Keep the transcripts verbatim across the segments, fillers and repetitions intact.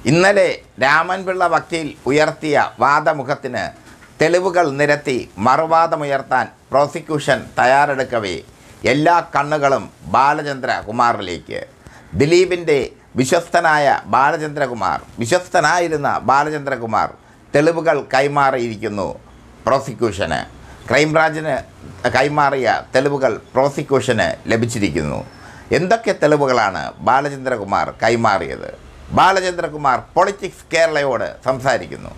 ഇന്നലെ രാമൻപിള്ള വക്കീൽ ഉയർത്തിയ വാദമുഖത്തിന് തെളിവുകൾ നിരത്തി മറുവാദമുയർത്താൻ പ്രോസിക്യൂഷൻ തയ്യാറെടുക്കവേ എല്ലാ കണ്ണുകളും ബാലചന്ദ്രകുമാറിലേക്ക്. ദിലീപിൻ്റെ വിശ്വസ്തനായ ബാലചന്ദ്രകുമാർ വിശ്വസ്തനായിരുന്ന ബാലചന്ദ്രകുമാർ തെളിവുകൾ കൈമാറിയിരിക്കുന്നു പ്രോസിക്യൂഷന്. ക്രൈംബ്രാഞ്ചിന് കൈമാറിയ തെളിവുകൾ പ്രോസിക്യൂഷന് ലഭിച്ചിരിക്കുന്നു. എന്തൊക്കെ തെളിവുകളാണ് ബാലചന്ദ്രകുമാർ കൈമാറിയത്? ബാലചന്ദ്രകുമാർ പൊളിറ്റിക്സ് കേരളയോട് സംസാരിക്കുന്നു.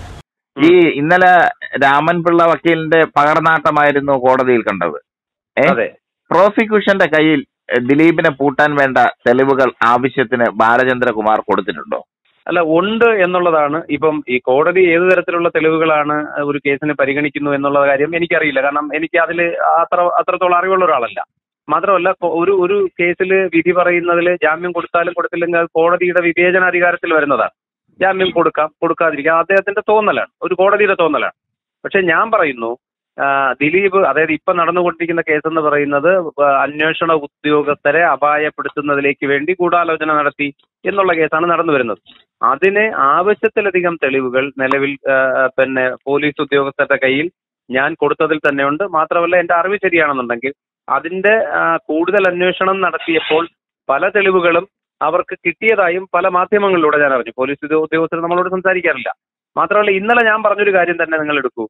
ഈ ഇന്നലെ രാമൻപിള്ള വക്കീലിന്റെ പകർനാട്ടമായിരുന്നു കോടതിയിൽ കണ്ടത്. അതെ, പ്രോസിക്യൂഷന്റെ കയ്യിൽ ദിലീപിനെ പൂട്ടാൻ വേണ്ട തെളിവുകൾ ആവശ്യത്തിന് ബാലചന്ദ്രകുമാർ കൊടുത്തിട്ടുണ്ടോ? അല്ല, ഉണ്ട് എന്നുള്ളതാണ്. ഇപ്പം ഈ കോടതി ഏത് തരത്തിലുള്ള തെളിവുകളാണ് ഒരു കേസിന് പരിഗണിക്കുന്നു എന്നുള്ള കാര്യം എനിക്കറിയില്ല. കാരണം എനിക്ക് അതിൽ അത്ര അത്രത്തോളം അറിവുള്ള ഒരാളല്ല. മാത്രമല്ല, ഒരു ഒരു കേസിൽ വിധി പറയുന്നതിൽ ജാമ്യം കൊടുത്താലും കൊടുത്തില്ലെങ്കിൽ അത് കോടതിയുടെ വിവേചനാധികാരത്തിൽ വരുന്നതാണ്. ജാമ്യം കൊടുക്കാം, കൊടുക്കാതിരിക്കാം, അദ്ദേഹത്തിന്റെ തോന്നലാണ്, ഒരു കോടതിയുടെ തോന്നലാണ്. പക്ഷെ ഞാൻ പറയുന്നു, ദിലീപ്, അതായത് ഇപ്പൊ നടന്നുകൊണ്ടിരിക്കുന്ന കേസെന്ന് പറയുന്നത് അന്വേഷണ ഉദ്യോഗസ്ഥരെ അപായപ്പെടുത്തുന്നതിലേക്ക് വേണ്ടി ഗൂഢാലോചന നടത്തി എന്നുള്ള കേസാണ് നടന്നു വരുന്നത്. അതിന് ആവശ്യത്തിലധികം തെളിവുകൾ നിലവിൽ പിന്നെ പോലീസ് ഉദ്യോഗസ്ഥരുടെ കയ്യിൽ ഞാൻ കൊടുത്തതിൽ തന്നെയുണ്ട്. മാത്രമല്ല, എന്റെ അറിവ് ശരിയാണെന്നുണ്ടെങ്കിൽ അതിന്റെ കൂടുതൽ അന്വേഷണം നടത്തിയപ്പോൾ പല തെളിവുകളും അവർക്ക് കിട്ടിയതായും പല മാധ്യമങ്ങളിലൂടെ ഞാൻ അറിഞ്ഞു. പോലീസ് ഉദ്യോഗസ്ഥർ നമ്മളോട് സംസാരിക്കാറില്ല. മാത്രമല്ല, ഇന്നലെ ഞാൻ പറഞ്ഞൊരു കാര്യം തന്നെ നിങ്ങൾ എടുക്കൂ.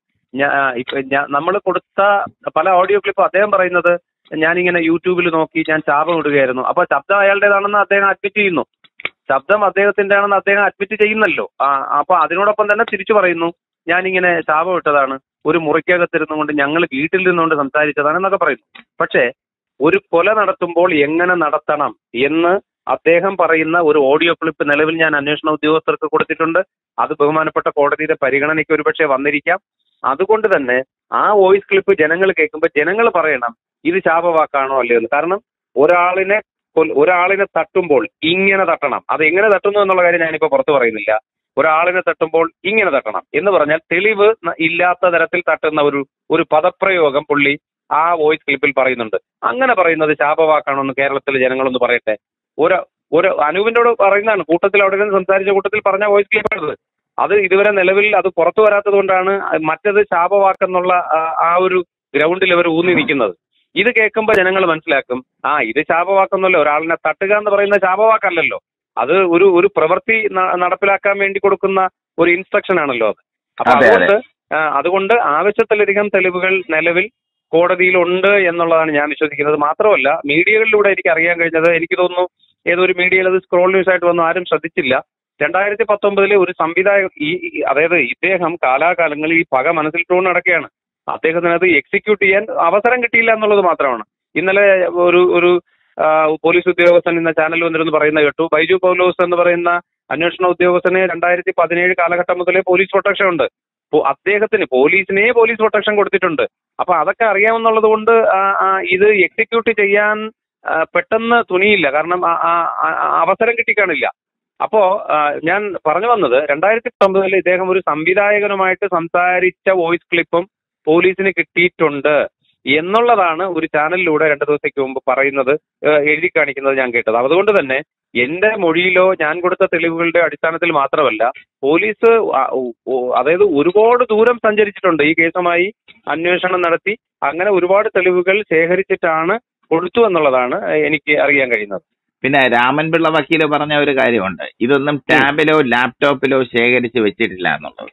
ഞാൻ നമ്മൾ കൊടുത്ത പല ഓഡിയോ ക്ലിപ്പ് അദ്ദേഹം പറയുന്നത് ഞാനിങ്ങനെ യൂട്യൂബിൽ നോക്കി ഞാൻ ശാപം ഇടുകയായിരുന്നു. അപ്പൊ ശബ്ദം അയാളുടേതാണെന്ന് അദ്ദേഹം അഡ്മിറ്റ് ചെയ്യുന്നു. ശബ്ദം അദ്ദേഹത്തിന്റെ ആണെന്ന് അദ്ദേഹം അഡ്മിറ്റ് ചെയ്യുന്നല്ലോ. അപ്പൊ അതിനോടൊപ്പം തന്നെ തിരിച്ചു പറയുന്നു, ഞാനിങ്ങനെ ശാപം ഇട്ടതാണ്, ഒരു മുറിക്കകത്തിരുന്നു കൊണ്ട് ഞങ്ങൾ വീട്ടിൽ നിന്നുകൊണ്ട് സംസാരിച്ചതാണ് എന്നൊക്കെ പറയുന്നു. പക്ഷേ ഒരു കൊല നടത്തുമ്പോൾ എങ്ങനെ നടത്തണം എന്ന് അദ്ദേഹം പറയുന്ന ഒരു ഓഡിയോ ക്ലിപ്പ് നിലവിൽ ഞാൻ അന്വേഷണ ഉദ്യോഗസ്ഥർക്ക് കൊടുത്തിട്ടുണ്ട്. അത് ബഹുമാനപ്പെട്ട കോടതിയുടെ പരിഗണനയ്ക്ക് ഒരുപക്ഷെ വന്നിരിക്കാം. അതുകൊണ്ട് തന്നെ ആ വോയിസ് ക്ലിപ്പ് ജനങ്ങൾ കേൾക്കുമ്പോൾ ജനങ്ങൾ പറയണം ഇത് ശാപവാക്കാണോ അല്ലയോ എന്ന്. കാരണം ഒരാളിനെ ഒരാളിനെ തട്ടുമ്പോൾ ഇങ്ങനെ തട്ടണം. അത് എങ്ങനെ തട്ടുന്നു എന്നുള്ള കാര്യം ഞാനിപ്പോൾ പുറത്തു പറയുന്നില്ല. ഒരാളിനെ തട്ടുമ്പോൾ ഇങ്ങനെ തട്ടണം എന്ന് പറഞ്ഞാൽ തെളിവ് ഇല്ലാത്ത തരത്തിൽ തട്ടുന്ന ഒരു ഒരു പദപ്രയോഗം പുള്ളി ആ വോയിസ് ക്ലിപ്പിൽ പറയുന്നുണ്ട്. അങ്ങനെ പറയുന്നത് ശാപവാക്കാണോ എന്ന് കേരളത്തിലെ ജനങ്ങളൊന്ന് പറയട്ടെ. ഒരു ഒരു അനൂപിനോട് പറയുന്നതാണ്, കൂട്ടത്തിൽ അവിടെ നിന്ന് സംസാരിച്ച കൂട്ടത്തിൽ പറഞ്ഞ വോയിസ് ക്ലിപ്പാണത്. അത് ഇതുവരെ നിലവിൽ അത് പുറത്തു വരാത്തത് കൊണ്ടാണ് മറ്റത് ശാപവാക്കെന്നുള്ള ആ ഒരു ഗ്രൗണ്ടിൽ അവർ ഊന്നി നിൽക്കുന്നത്. ഇത് കേൾക്കുമ്പോൾ ജനങ്ങൾ മനസ്സിലാക്കും, ആ ഇത് ശാപവാക്കെന്നല്ലോ, ഒരാളിനെ തട്ടുക എന്ന് പറയുന്ന ശാപവാക്കല്ലല്ലോ, അത് ഒരു ഒരു പ്രവൃത്തി നടപ്പിലാക്കാൻ വേണ്ടി കൊടുക്കുന്ന ഒരു ഇൻസ്ട്രക്ഷൻ ആണല്ലോ അത്. അപ്പൊ അതുകൊണ്ട് അതുകൊണ്ട് ആവശ്യത്തിലധികം തെളിവുകൾ നിലവിൽ കോടതിയിലുണ്ട് എന്നുള്ളതാണ് ഞാൻ വിശ്വസിക്കുന്നത്. മാത്രമല്ല, മീഡിയകളിലൂടെ എനിക്ക് അറിയാൻ കഴിഞ്ഞത്, എനിക്ക് തോന്നുന്നു ഏതൊരു മീഡിയയിൽ അത് സ്ക്രോൾ ന്യൂസ് ആയിട്ട് വന്നു, ആരും ശ്രദ്ധിച്ചില്ല. രണ്ടായിരത്തി പത്തൊമ്പതിലെ ഒരു സംവിധായകൻ, ഈ അതായത് ഇദ്ദേഹം കാലാകാലങ്ങളിൽ ഈ പക മനസ്സിലിട്ടുകൊണ്ട് നടക്കുകയാണ്. അദ്ദേഹത്തിന് അത് എക്സിക്യൂട്ട് ചെയ്യാൻ അവസരം കിട്ടിയില്ല എന്നുള്ളത് മാത്രമാണ്. ഇന്നലെ ഒരു ഒരു പോലീസ് ഉദ്യോഗസ്ഥൻ ഇന്ന ചാനലിൽ വന്നിരുന്ന് പറയുന്നത് കേട്ടു, ബൈജു പൗലോസ് എന്ന് പറയുന്ന അന്വേഷണ ഉദ്യോഗസ്ഥന് രണ്ടായിരത്തി പതിനേഴ് കാലഘട്ടം മുതലേ പോലീസ് പ്രൊട്ടക്ഷൻ ഉണ്ട്. അദ്ദേഹത്തിന് പോലീസിനെ പോലീസ് പ്രൊട്ടക്ഷൻ കൊടുത്തിട്ടുണ്ട്. അപ്പൊ അതൊക്കെ അറിയാമെന്നുള്ളത് കൊണ്ട് ഇത് എക്സിക്യൂട്ട് ചെയ്യാൻ പെട്ടെന്ന് തുനിയില്ല. കാരണം അവസരം കിട്ടിക്കാണില്ല. അപ്പോ ഞാൻ പറഞ്ഞു വന്നത്, രണ്ടായിരത്തി പത്തൊമ്പതിൽ ഇദ്ദേഹം ഒരു സംവിധായകനുമായിട്ട് സംസാരിച്ച വോയിസ് ക്ലിപ്പും പോലീസിന് കിട്ടിയിട്ടുണ്ട് എന്നുള്ളതാണ് ഒരു ചാനലിലൂടെ രണ്ടു ദിവസത്തേക്ക് മുമ്പ് പറയുന്നത്, എഴുതി കാണിക്കുന്നത് ഞാൻ കേട്ടത്. അതുകൊണ്ട് തന്നെ എന്റെ മൊഴിയിലോ ഞാൻ കൊടുത്ത തെളിവുകളുടെ അടിസ്ഥാനത്തിൽ മാത്രമല്ല, പോലീസ് അതായത് ഒരുപാട് ദൂരം സഞ്ചരിച്ചിട്ടുണ്ട് ഈ കേസുമായി അന്വേഷണം നടത്തി. അങ്ങനെ ഒരുപാട് തെളിവുകൾ ശേഖരിച്ചിട്ടാണ് കൊടുത്തു എന്നുള്ളതാണ് എനിക്ക് അറിയാൻ കഴിയുന്നത്. പിന്നെ രാമൻപിള്ള വക്കീൽ പറഞ്ഞ ഒരു കാര്യമുണ്ട്, ഇതൊന്നും ടാബിലോ ലാപ്ടോപ്പിലോ ശേഖരിച്ച് വെച്ചിട്ടില്ല എന്നുള്ളത്.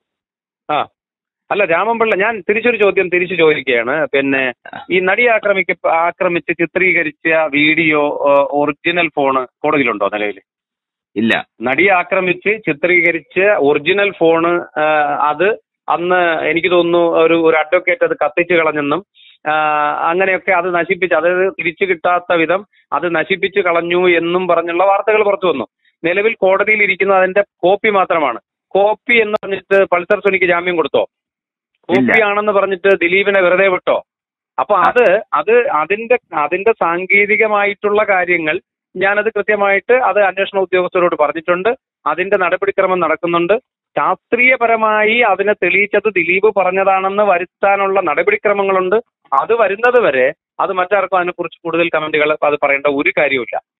ആ അല്ല, രാമൻപിള്ള, ഞാൻ തിരിച്ചൊരു ചോദ്യം തിരിച്ചു ചോദിക്കുകയാണ്. പിന്നെ ഈ നടി ആക്രമിക്ക ആക്രമിച്ച് ചിത്രീകരിച്ച വീഡിയോ ഒറിജിനൽ ഫോണ് കോടതിയിലുണ്ടോ നിലവിൽ? ഇല്ല. നടി ആക്രമിച്ച് ചിത്രീകരിച്ച ഒറിജിനൽ ഫോണ് അത് അന്ന് എനിക്ക് തോന്നുന്നു ഒരു ഒരു അഡ്വക്കേറ്റ് അത് കത്തിച്ചു കളഞ്ഞെന്നും അങ്ങനെയൊക്കെ അത് നശിപ്പിച്ച്, അതായത് തിരിച്ചു കിട്ടാത്ത വിധം അത് നശിപ്പിച്ചു കളഞ്ഞു എന്നും പറഞ്ഞുള്ള വാർത്തകൾ പുറത്തു വന്നു. നിലവിൽ കോടതിയിൽ ഇരിക്കുന്ന അതിന്റെ കോപ്പി മാത്രമാണ്. കോപ്പി എന്ന് പറഞ്ഞിട്ട് പൾസർ സുനിക്ക് ജാമ്യം കൊടുത്തോ? കോപ്പി ആണെന്ന് പറഞ്ഞിട്ട് ദിലീപിനെ വെറുതെ വിട്ടോ? അപ്പൊ അത് അത് അതിന്റെ അതിന്റെ സാങ്കേതികമായിട്ടുള്ള കാര്യങ്ങൾ ഞാനത് കൃത്യമായിട്ട് അത് അന്വേഷണ ഉദ്യോഗസ്ഥരോട് പറഞ്ഞിട്ടുണ്ട്. അതിന്റെ നടപടിക്രമം നടക്കുന്നുണ്ട്. ശാസ്ത്രീയപരമായി അതിനെ തെളിയിച്ചത് ദിലീപ് പറഞ്ഞതാണെന്ന് വരുത്താനുള്ള നടപടിക്രമങ്ങളുണ്ട്. അത് വരുന്നത് വരെ അത് മറ്റാർക്കും അതിനെക്കുറിച്ച് കൂടുതൽ കമന്റുകൾ അത് പറയേണ്ട ഒരു കാര്യമില്ല.